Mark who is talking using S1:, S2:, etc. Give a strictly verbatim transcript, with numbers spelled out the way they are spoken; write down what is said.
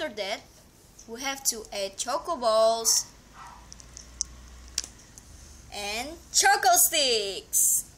S1: after that, we have to add choco balls and choco sticks.